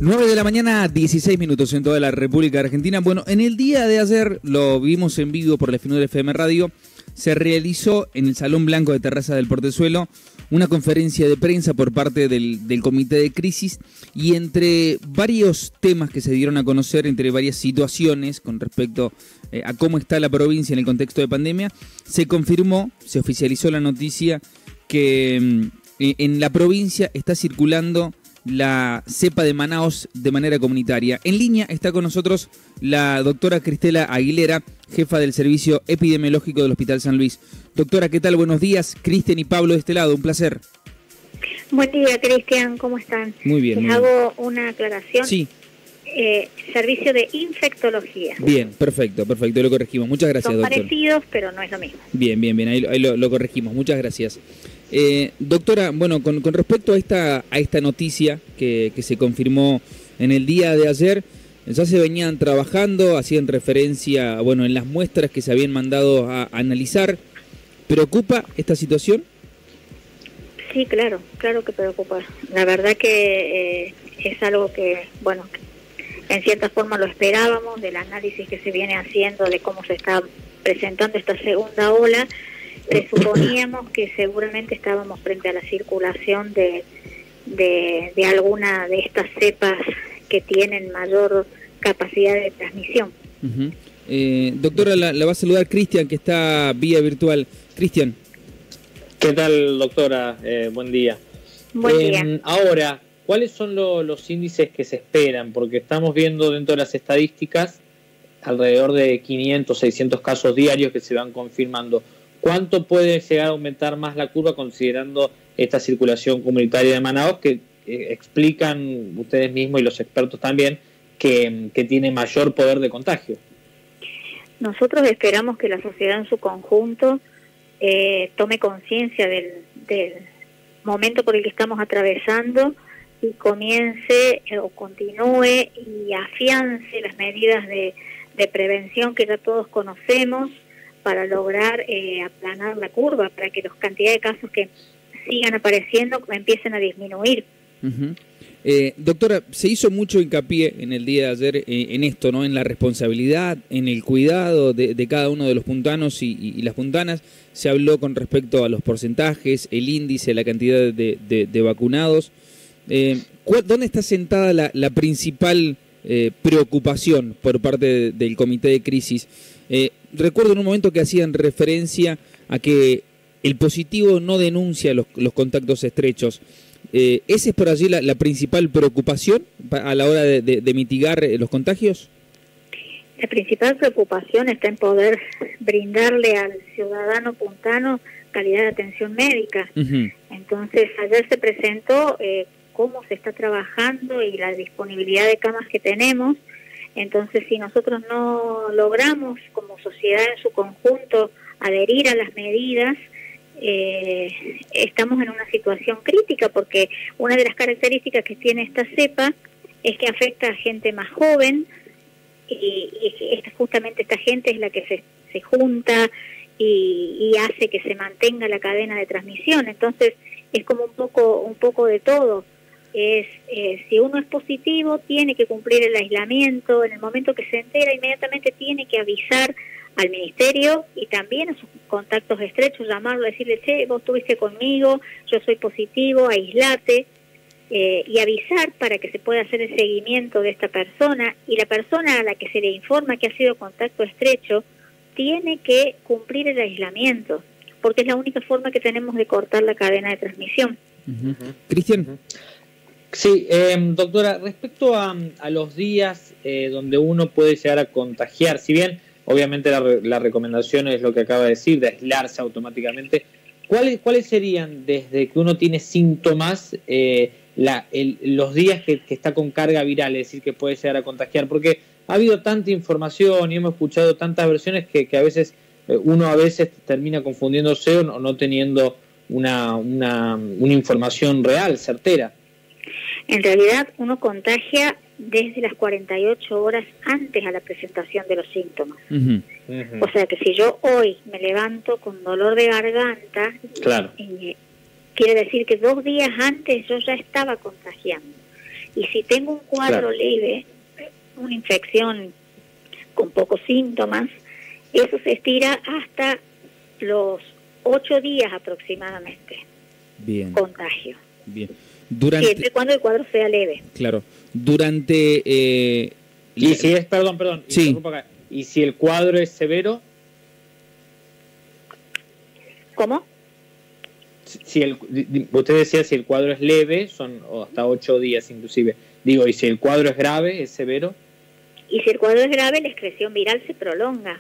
9 de la mañana, 16 minutos en toda la República Argentina. Bueno, en el día de ayer, lo vimos en vivo por la F9 FM Radio, se realizó en el Salón Blanco de Terraza del Portezuelo una conferencia de prensa por parte del Comité de Crisis, y entre varios temas que se dieron a conocer, entre varias situaciones con respecto a cómo está la provincia en el contexto de pandemia, se confirmó, se oficializó la noticia que en la provincia está circulando la cepa de Manaos de manera comunitaria. En línea está con nosotros la doctora Cristela Aguilera, jefa del Servicio Epidemiológico del Hospital San Luis. Doctora, ¿qué tal? Buenos días. Cristian y Pablo de este lado, un placer. Buen día, Cristian, ¿cómo están? Muy bien. Les hago una aclaración. Sí. Servicio de infectología. Bien, perfecto, lo corregimos. Muchas gracias, doctor. Son parecidos, pero no es lo mismo. Bien, ahí lo corregimos. Muchas gracias. Doctora, bueno, con respecto a esta noticia que se confirmó en el día de ayer, ya se venían trabajando, hacían referencia, bueno, en las muestras que se habían mandado a analizar. ¿Preocupa esta situación? Sí, claro que preocupa. La verdad que es algo que, bueno, en cierta forma lo esperábamos, del análisis que se viene haciendo de cómo se está presentando esta segunda ola. Presuponíamos que seguramente estábamos frente a la circulación de alguna de estas cepas que tienen mayor capacidad de transmisión. Doctora, la va a saludar Cristian, que está vía virtual. Cristian. ¿Qué tal, doctora? Buen día. Buen día. Ahora, ¿cuáles son los índices que se esperan? Porque estamos viendo dentro de las estadísticas alrededor de 500, 600 casos diarios que se van confirmando. ¿Cuánto puede llegar a aumentar más la curva considerando esta circulación comunitaria de Manaos que explican ustedes mismos y los expertos también que tiene mayor poder de contagio? Nosotros esperamos que la sociedad en su conjunto tome conciencia del momento por el que estamos atravesando y comience o continúe y afiance las medidas de prevención que ya todos conocemos para lograr aplanar la curva, para que la cantidad de casos que sigan apareciendo empiecen a disminuir. Doctora, se hizo mucho hincapié en el día de ayer en esto, ¿no? En la responsabilidad, en el cuidado de cada uno de los puntanos y las puntanas. Se habló con respecto a los porcentajes, el índice, la cantidad de vacunados. ¿Dónde está sentada la principal preocupación por parte del Comité de Crisis? Recuerdo en un momento que hacían referencia a que el positivo no denuncia los contactos estrechos. ¿Esa es por allí la principal preocupación a la hora de mitigar los contagios? La principal preocupación está en poder brindarle al ciudadano puntano calidad de atención médica. Entonces, ayer se presentó cómo se está trabajando y la disponibilidad de camas que tenemos. Entonces, si nosotros no logramos como sociedad en su conjunto adherir a las medidas, estamos en una situación crítica, porque una de las características que tiene esta cepa es que afecta a gente más joven, y justamente esta gente es la que se junta y hace que se mantenga la cadena de transmisión. Entonces es como un poco de todo. Si uno es positivo, tiene que cumplir el aislamiento. En el momento que se entera, inmediatamente tiene que avisar al ministerio y también a sus contactos estrechos, llamarlo, decirle: che, vos estuviste conmigo, yo soy positivo, aislate, y avisar para que se pueda hacer el seguimiento de esta persona. Y la persona a la que se le informa que ha sido contacto estrecho tiene que cumplir el aislamiento, porque es la única forma que tenemos de cortar la cadena de transmisión. Cristian. Sí, doctora, respecto a los días donde uno puede llegar a contagiar, si bien obviamente la recomendación es lo que acaba de decir, de aislarse automáticamente, ¿cuáles serían desde que uno tiene síntomas los días que está con carga viral, es decir, que puede llegar a contagiar? Porque ha habido tanta información y hemos escuchado tantas versiones que a veces uno termina confundiéndose o no teniendo una información real, certera. En realidad uno contagia desde las 48 horas antes a la presentación de los síntomas. O sea que si yo hoy me levanto con dolor de garganta, claro, quiere decir que 2 días antes yo ya estaba contagiando. Y si tengo un cuadro leve, una infección con pocos síntomas, eso se estira hasta los 8 días aproximadamente. Bien. Contagio. Bien. Siempre y cuando el cuadro sea leve. Claro. Durante... y si es, perdón, sí. Y si el cuadro es severo... ¿Cómo? Usted decía si el cuadro es leve, son hasta 8 días inclusive. Digo, y si el cuadro es grave, es severo. Y si el cuadro es grave, la excreción viral se prolonga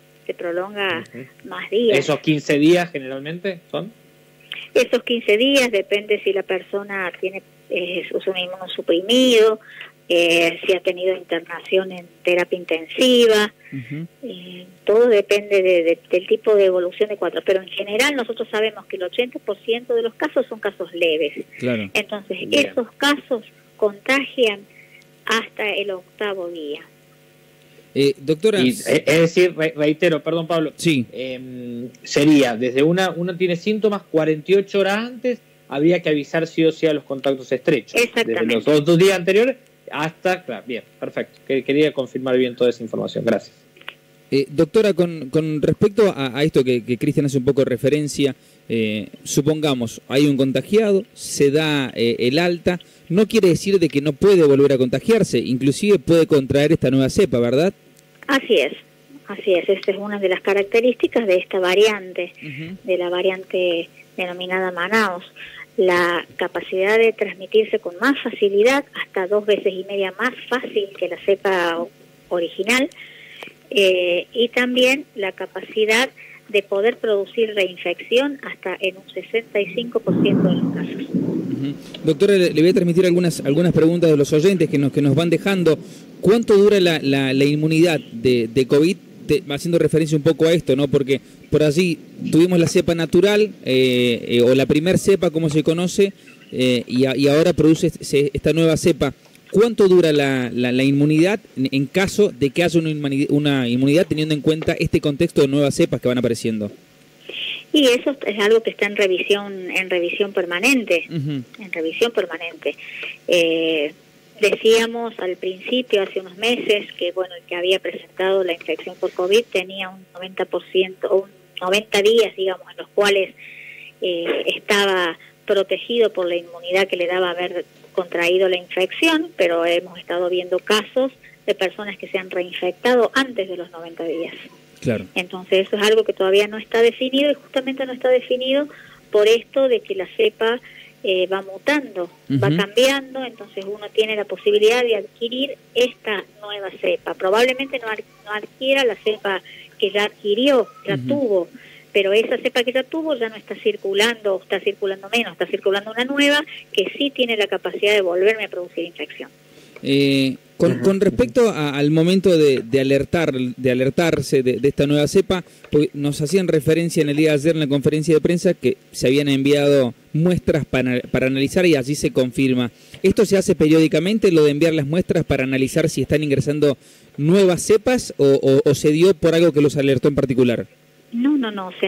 más días. ¿Esos 15 días generalmente son? Esos 15 días depende si la persona tiene un inmunosuprimido, si ha tenido internación en terapia intensiva. Todo depende del tipo de evolución de cuadro, pero en general nosotros sabemos que el 80% de los casos son casos leves. Claro. Entonces, esos casos contagian hasta el 8º día. Doctora... es decir, reitero, perdón Pablo, sí. Sería, desde uno tiene síntomas, 48 horas antes había que avisar sí o sí a los contactos estrechos. Exactamente. Desde los 2 días anteriores hasta... Claro, bien, perfecto. Quería confirmar bien toda esa información. Gracias. Doctora, con respecto a esto que Cristian hace un poco de referencia, supongamos, hay un contagiado, se da el alta, no quiere decir de que no puede volver a contagiarse, inclusive puede contraer esta nueva cepa, ¿verdad? Así es. Esta es una de las características de esta variante, de la variante denominada Manaus. La capacidad de transmitirse con más facilidad, hasta 2 veces y media más fácil que la cepa original, y también la capacidad de poder producir reinfección hasta en un 65% de los casos. Doctora, le voy a transmitir algunas preguntas de los oyentes que nos van dejando. ¿Cuánto dura la inmunidad de COVID? Haciendo referencia un poco a esto, ¿no? Porque por allí tuvimos la cepa natural, o la primer cepa, como se conoce, y ahora produce esta nueva cepa. ¿Cuánto dura la inmunidad en caso de que haya una inmunidad teniendo en cuenta este contexto de nuevas cepas que van apareciendo? Y eso es algo que está en revisión permanente, decíamos al principio, hace unos meses, que bueno, el que había presentado la infección por COVID tenía un 90%, o 90 días, digamos, en los cuales estaba protegido por la inmunidad que le daba haber contraído la infección, pero hemos estado viendo casos de personas que se han reinfectado antes de los 90 días. Claro. Entonces eso es algo que todavía no está definido, y justamente no está definido por esto de que la cepa va mutando, va cambiando, entonces uno tiene la posibilidad de adquirir esta nueva cepa. Probablemente no adquiera la cepa que ya adquirió, ya tuvo, pero esa cepa que ya tuvo ya no está circulando, está circulando menos, está circulando una nueva que sí tiene la capacidad de volverme a producir infección. Con respecto al momento de alertarse de esta nueva cepa, pues nos hacían referencia en el día de ayer en la conferencia de prensa que se habían enviado muestras para analizar, y allí se confirma. ¿Esto se hace periódicamente, lo de enviar las muestras para analizar si están ingresando nuevas cepas, o se dio por algo que los alertó en particular? No,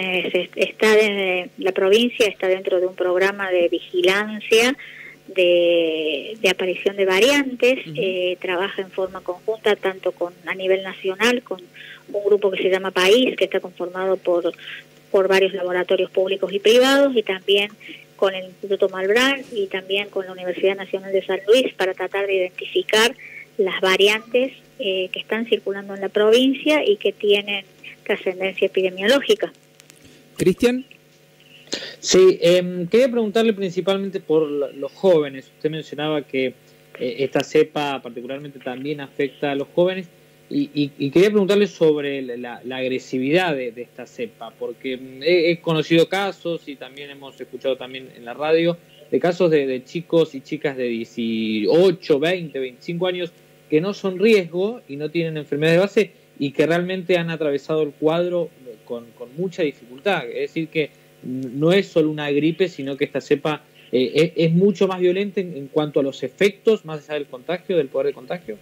la provincia está dentro de un programa de vigilancia de aparición de variantes, trabaja en forma conjunta tanto a nivel nacional con un grupo que se llama País, que está conformado por varios laboratorios públicos y privados, y también con el Instituto Malbrán y también con la Universidad Nacional de San Luis, para tratar de identificar las variantes que están circulando en la provincia y que tienen trascendencia epidemiológica. ¿Cristian? Sí, quería preguntarle principalmente por los jóvenes. Usted mencionaba que esta cepa particularmente también afecta a los jóvenes, y quería preguntarle sobre la agresividad de esta cepa, porque he conocido casos, y también hemos escuchado también en la radio, de casos de chicos y chicas de 18, 20, 25 años que no son riesgo y no tienen enfermedad de base, y que realmente han atravesado el cuadro con mucha dificultad. Es decir, que no es solo una gripe, sino que esta cepa es mucho más violenta en cuanto a los efectos, más allá del contagio, del poder de contagio.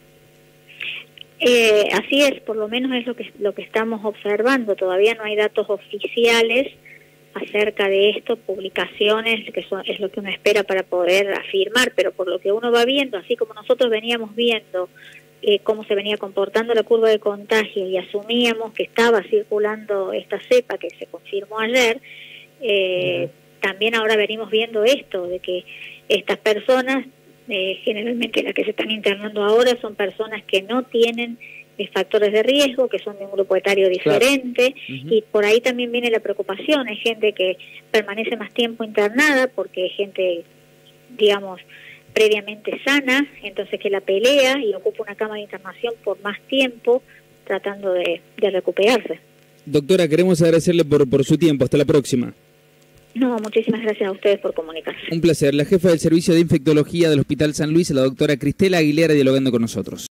Así es, por lo menos es lo que estamos observando. Todavía no hay datos oficiales acerca de esto publicaciones, que es lo que uno espera para poder afirmar, pero por lo que uno va viendo, así como nosotros veníamos viendo cómo se venía comportando la curva de contagio y asumíamos que estaba circulando esta cepa que se confirmó ayer, también ahora venimos viendo esto, de que estas personas, generalmente las que se están internando ahora, son personas que no tienen factores de riesgo, que son de un grupo etario diferente, y por ahí también viene la preocupación. Hay gente que permanece más tiempo internada porque es gente, digamos, previamente sana, entonces que la pelea y ocupa una cama de internación por más tiempo tratando de recuperarse. Doctora, queremos agradecerle por su tiempo. Hasta la próxima. No, muchísimas gracias a ustedes por comunicarse. Un placer. La jefa del Servicio de Infectología del Hospital San Luis, la doctora Cristela Aguilera, dialogando con nosotros.